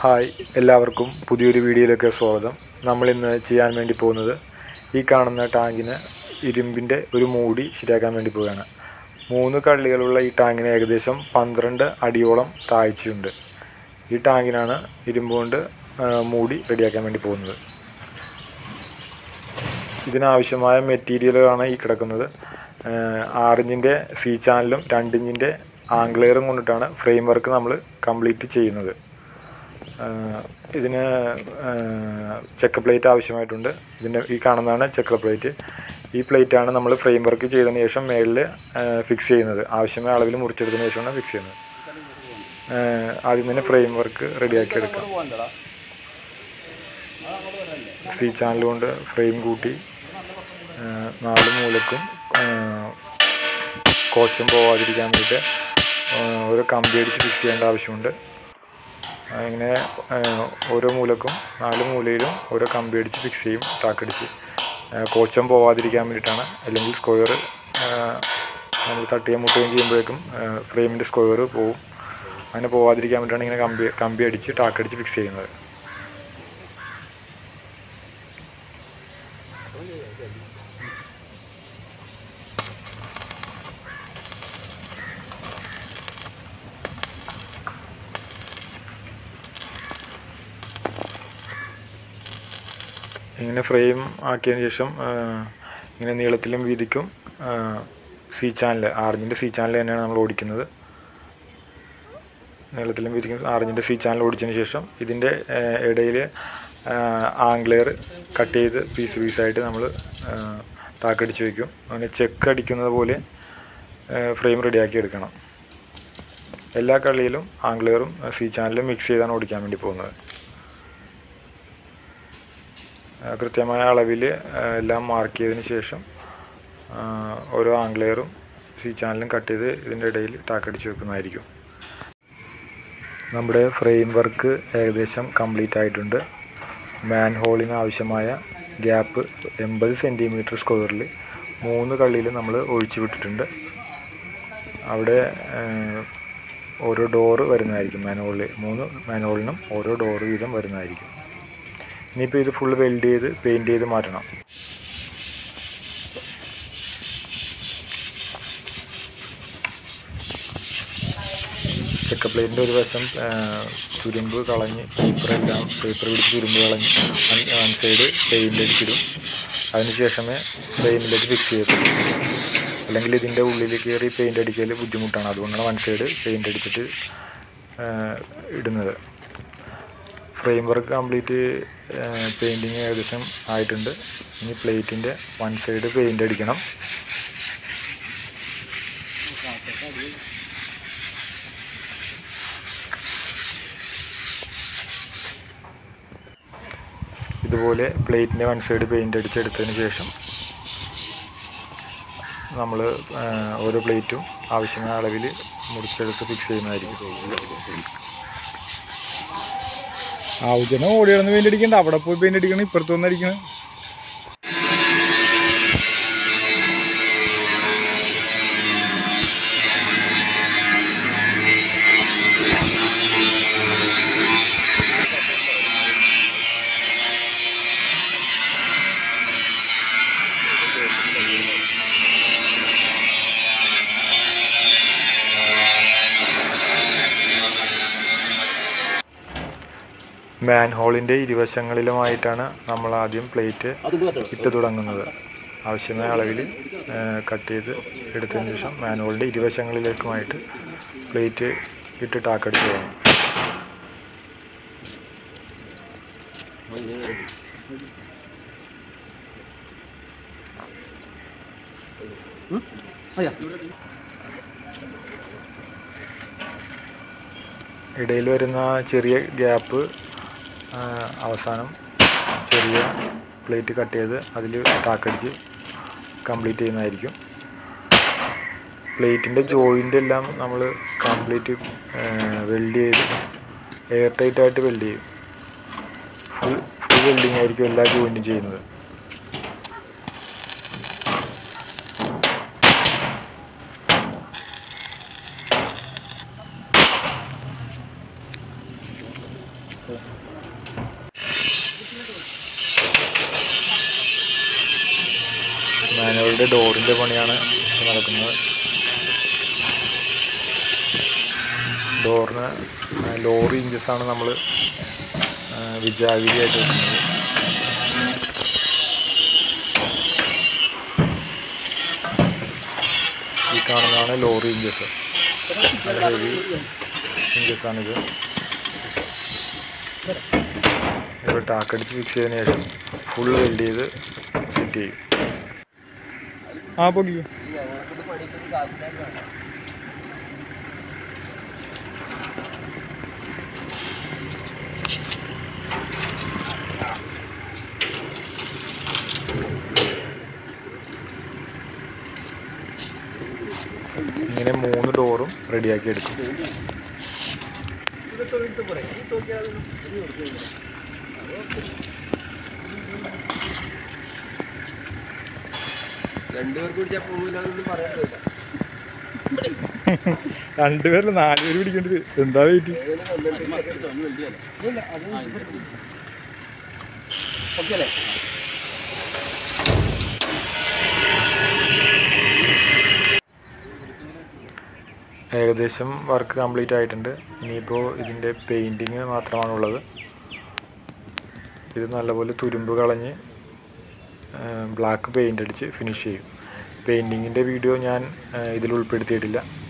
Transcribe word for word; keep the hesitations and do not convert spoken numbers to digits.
Hi, എല്ലാവർക്കും പുതിയൊരു വീഡിയോയിലേക്ക് സ്വാഗതം. നമ്മളിന്ന് ചെയ്യാൻ വേണ്ടി പോകുന്നത് ഈ കാണുന്ന ടാങ്കിന് ഇരുമ്പിൻ്റെ ഒരു മൂടി ശരിയാക്കാൻ വേണ്ടി പോവുകയാണ്. മൂന്ന് കള്ളികളുള്ള ഈ ടാങ്കിന് ഏകദേശം പന്ത്രണ്ട് അടിയോളം താഴ്ചയുണ്ട്. ഈ ടാങ്കിനാണ് ഇരുമ്പ് കൊണ്ട് മൂടി റെഡിയാക്കാൻ വേണ്ടി പോകുന്നത്. ഇതിനാവശ്യമായ മെറ്റീരിയലാണ് ഈ കിടക്കുന്നത്. ആറിഞ്ചിൻ്റെ സി ചാനലും രണ്ടിഞ്ചിൻ്റെ ആംഗ്ലെയറും കൊണ്ടിട്ടാണ് ഫ്രെയിം വർക്ക് നമ്മൾ കംപ്ലീറ്റ് ചെയ്യുന്നത്. ഇതിന് ചെക്ക് പ്ലേറ്റ് ആവശ്യമായിട്ടുണ്ട്. ഇതിൻ്റെ ഈ കാണുന്നതാണ് ചെക്ക് പ്ലേറ്റ്. ഈ പ്ലേറ്റാണ് നമ്മൾ ഫ്രെയിം വർക്ക് ചെയ്തതിന് ശേഷം മേളിൽ ഫിക്സ് ചെയ്യുന്നത്. ആവശ്യമായ അളവിൽ മുറിച്ചെടുത്തതിന് ശേഷമാണ് ഫിക്സ് ചെയ്യുന്നത്. ആദ്യം തന്നെ ഫ്രെയിം വർക്ക് റെഡിയാക്കി എടുക്കാം. സി ചാനൽ കൊണ്ട് ഫ്രെയിം കൂട്ടി നാല് മൂലക്കും കോച്ചം പോവാതിരിക്കാൻ വേണ്ടിയിട്ട് ഒരു കമ്പി അടിച്ച് ഫിക്സ് ചെയ്യേണ്ട ആവശ്യമുണ്ട്. ഇങ്ങനെ ഓരോ മൂലക്കും നാല് മൂലയിലും ഓരോ കമ്പി അടിച്ച് ഫിക്സ് ചെയ്യും, ടാക്കടിച്ച്. കോച്ചം പോവാതിരിക്കാൻ വേണ്ടിയിട്ടാണ്. അല്ലെങ്കിൽ സ്ക്വയർ നമ്മൾ തട്ടിയും മുട്ടുകയും ചെയ്യുമ്പോഴേക്കും ഫ്രെയിമിൻ്റെ സ്ക്വയർ പോവും. അങ്ങനെ പോവാതിരിക്കാൻ വേണ്ടിയിട്ടാണ് ഇങ്ങനെ കമ്പി കമ്പി അടിച്ച് ടാക്കടിച്ച് ഫിക്സ് ചെയ്യുന്നത്. ഇങ്ങനെ ഫ്രെയിം ആക്കിയതിന് ശേഷം ഇങ്ങനെ നീളത്തിലും വീതിക്കും സി ചാനൽ ആറിഞ്ചിൻ്റെ സി ചാനൽ തന്നെയാണ് നമ്മൾ ഓടിക്കുന്നത്. നീളത്തിലും വീതിക്കും ആറിഞ്ചിൻ്റെ സി ചാനൽ ഓടിച്ചതിന് ശേഷം ഇതിൻ്റെ ഇടയിൽ ആംഗ്ലെയർ കട്ട് ചെയ്ത് പീസ് പീസായിട്ട് നമ്മൾ താക്കടിച്ച് വയ്ക്കും. അങ്ങനെ ചെക്ക് അടിക്കുന്നത് പോലെ ഫ്രെയിം റെഡിയാക്കി എടുക്കണം. എല്ലാ കള്ളിയിലും ആംഗ്ലെയറും സി ചാനലും മിക്സ് ചെയ്താണ് ഓടിക്കാൻ വേണ്ടി പോകുന്നത്. കൃത്യമായ അളവിൽ എല്ലാം മാർക്ക് ചെയ്തതിന് ശേഷം ഓരോ ആംഗ്ലെയറും സി ചാനലും കട്ട് ചെയ്ത് ഇതിൻ്റെ ഇടയിൽ ടാക്കടിച്ച് വെക്കുന്നതായിരിക്കും. നമ്മുടെ ഫ്രെയിം വർക്ക് ഏകദേശം കംപ്ലീറ്റ് ആയിട്ടുണ്ട്. മാൻ ഹോളിന് ആവശ്യമായ ഗ്യാപ്പ് എൺപത് സെൻറ്റിമീറ്റർ സ്ക്വയറിൽ മൂന്ന് കള്ളിയിൽ നമ്മൾ ഒഴിച്ചു വിട്ടിട്ടുണ്ട്. അവിടെ ഓരോ ഡോറ് വരുന്നതായിരിക്കും. മാൻ ഹോളിൽ മൂന്ന് മാൻ ഹോളിനും ഓരോ ഡോറ് വീതം വരുന്നതായിരിക്കും. ഇനിയിപ്പോൾ ഇത് ഫുൾ വെൽഡ് ചെയ്ത് പെയിൻറ്റ് ചെയ്ത് മാറ്റണം. ചെക്ക് പ്ലേറ്റിൻ്റെ ഒരു വശം തുരുമ്പ് കളഞ്ഞ് പേപ്പറെല്ലാം പേപ്പർ പിടിച്ച് തുരുമ്പ് കളഞ്ഞ് വൺ സൈഡ് പെയിൻ്റ് അടിച്ചിടും. അതിന് ശേഷമേ ഫ്രെയിമിലേക്ക് ഫിക്സ് ചെയ്യത്തുള്ളൂ. അല്ലെങ്കിൽ ഇതിൻ്റെ ഉള്ളിൽ കയറി പെയിൻ്റ് അടിക്കൽ ബുദ്ധിമുട്ടാണ്. അതുകൊണ്ടാണ് വൺ സൈഡ് പെയിൻ്റ് അടിച്ചിട്ട് ഇടുന്നത്. ഫ്രെയിം വർക്ക് കംപ്ലീറ്റ് പെയിൻറ്റിങ് ഏകദേശം ആയിട്ടുണ്ട്. ഇനി പ്ലേറ്റിൻ്റെ വൺ സൈഡ് പെയിൻ്റ് അടിക്കണം. ഇതുപോലെ പ്ലേറ്റിൻ്റെ വൺ സൈഡ് പെയിൻ്റ് അടിച്ചെടുത്തതിന് ശേഷം നമ്മൾ ഓരോ പ്ലേറ്റും ആവശ്യമായ അളവിൽ മുറിച്ചെടുത്ത് ഫിക്സ് ചെയ്യുന്നതായിരിക്കും. ആവശ്യം ഓടി കിടന്ന് പെയിൻ്റ് അടിക്കണ്ട, അവിടെ പോയി പെയിൻ്റ് അടിക്കണം. ഇപ്പുറത്തൊന്നും അടിക്കണം. മാൻ ഹോളിൻ്റെ ഇരുവശങ്ങളിലുമായിട്ടാണ് നമ്മൾ ആദ്യം പ്ലേറ്റ് ഇട്ട് തുടങ്ങുന്നത്. ആവശ്യമായ അളവിൽ കട്ട് ചെയ്ത് എടുത്തതിന് ശേഷം മാൻ ഹോളിൻ്റെ ഇരുവശങ്ങളിലേക്കുമായിട്ട് പ്ലേറ്റ് ഇട്ട് ടാക്കടിച്ച് തുടങ്ങും. ഇടയിൽ വരുന്ന ചെറിയ ഗ്യാപ്പ് അവസാനം ചെറിയ പ്ലേറ്റ് കട്ട് ചെയ്ത് അതിൽ ടാക്കടിച്ച് കംപ്ലീറ്റ് ചെയ്യുന്നതായിരിക്കും. പ്ലേറ്റിൻ്റെ ജോയിൻ്റ് എല്ലാം നമ്മൾ കംപ്ലീറ്റ് വെൽഡ് ചെയ്ത് എയർ ടൈറ്റായിട്ട് വെൽഡ് ചെയ്യും. ഫുൾ ഫുൾ വെൽഡിങ് ആയിരിക്കും എല്ലാ ജോയിൻറ്റും ചെയ്യുന്നത്. മാനുവലിൻ്റെ ഡോറിൻ്റെ പണിയാണ് നടക്കുന്നത്. ഡോറിന് ലോറി ഇഞ്ചസാണ് നമ്മൾ വിജാഗിരിയായിട്ട് വെക്കുന്നത്. ഈ കാണുന്നതാണ് ലോറി ഇഞ്ചസ്. നല്ല ഹെവി ഇഞ്ചസാണിത്. ഇപ്പോൾ ടാക്കടിച്ച് ഫിക്സ് ചെയ്തതിന് ശേഷം ഫുൾ വെൽഡ് ചെയ്ത് സെറ്റ് ചെയ്യും. ആ പൊക്കിക്കോ. ഇങ്ങനെ മൂന്ന് ഡോറും റെഡിയാക്കി എടുക്കും. രണ്ടുപേരില്ല നാലുപേര് പിടിക്കേണ്ടത്. എന്താ വെയിറ്റ്? ഏകദേശം വർക്ക് കംപ്ലീറ്റ് ആയിട്ടുണ്ട്. ഇനിയിപ്പോൾ ഇതിൻ്റെ പെയിൻറ്റിങ് മാത്രമാണുള്ളത്. ഇത് നല്ലപോലെ തുരുമ്പ് കളഞ്ഞ് ബ്ലാക്ക് പെയിൻ്റ് അടിച്ച് ഫിനിഷ് ചെയ്യും. പെയിൻറ്റിങ്ങിൻ്റെ വീഡിയോ ഞാൻ ഇതിൽ ഉൾപ്പെടുത്തിയിട്ടില്ല.